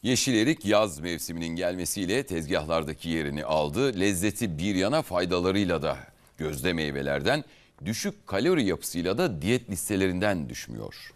Yeşil erik yaz mevsiminin gelmesiyle tezgahlardaki yerini aldı. Lezzeti bir yana faydalarıyla da gözde meyvelerden, düşük kalori yapısıyla da diyet listelerinden düşmüyor.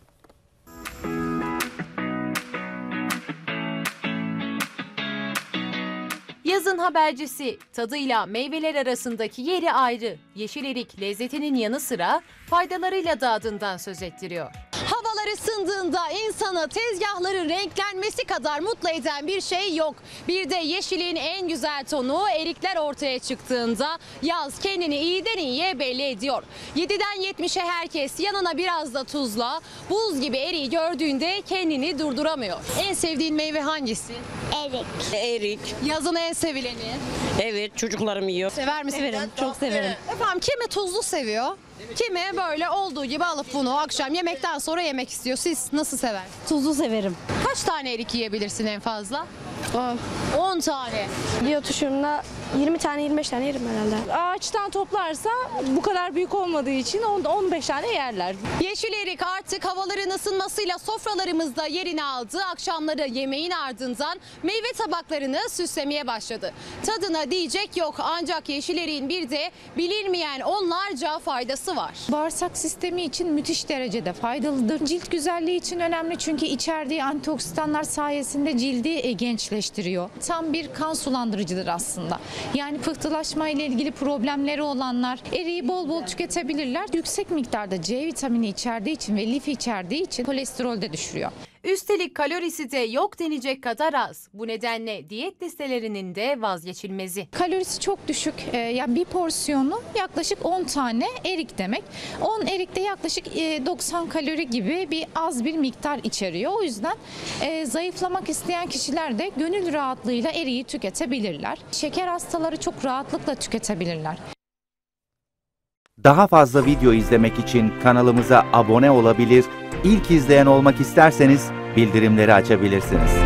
Yazın habercisi, tadıyla meyveler arasındaki yeri ayrı. Yeşil erik lezzetinin yanı sıra faydalarıyla da adından söz ettiriyor. Havalar ısındığında insanı tezgahların renklenmesi kadar mutlu eden bir şey yok. Bir de yeşilin en güzel tonu erikler ortaya çıktığında yaz kendini iyiden iyiye belli ediyor. 7'den 70'e herkes yanına biraz da tuzla, buz gibi eriği gördüğünde kendini durduramıyor. En sevdiğin meyve hangisi? Erik. Erik. Yazın en sevileni. Evet, çocuklarım yiyor. Sever misin? Severim, çok severim. Efendim kimi tuzlu seviyor, kimi böyle olduğu gibi alıp bunu akşam yemekten sonra yemek istiyor. Siz nasıl sever? Tuzlu severim. Kaç tane erik yiyebilirsin en fazla? 10 tane. Diyor tuşumda 20 tane 25 tane yerim herhalde. Ağaçtan toplarsa bu kadar büyük olmadığı için 15 tane yerler. Yeşil erik artık havaların ısınmasıyla sofralarımızda yerini aldı. Akşamları yemeğin ardından meyve tabaklarını süslemeye başladı. Tadına diyecek yok, ancak yeşil eriğin bir de bilinmeyen onlarca faydası var. Bağırsak sistemi için müthiş derecede faydalıdır. Cilt güzelliği için önemli çünkü içerdiği antioksidanlar sayesinde cildi gençleştiriyor. Tam bir kan sulandırıcıdır aslında. Yani pıhtılaşma ile ilgili problemleri olanlar eriği bol bol tüketebilirler. Yüksek miktarda C vitamini içerdiği için ve lif içerdiği için kolesterol de düşürüyor. Üstelik kalorisi de yok denecek kadar az. Bu nedenle diyet listelerinin de vazgeçilmezi. Kalorisi çok düşük. Yani bir porsiyonu yaklaşık 10 tane erik demek. 10 erikte yaklaşık 90 kalori gibi az bir miktar içeriyor. O yüzden zayıflamak isteyen kişiler de gönül rahatlığıyla eriği tüketebilirler. Şeker hastaları çok rahatlıkla tüketebilirler. Daha fazla video izlemek için kanalımıza abone olabilir, İlk izleyen olmak isterseniz bildirimleri açabilirsiniz.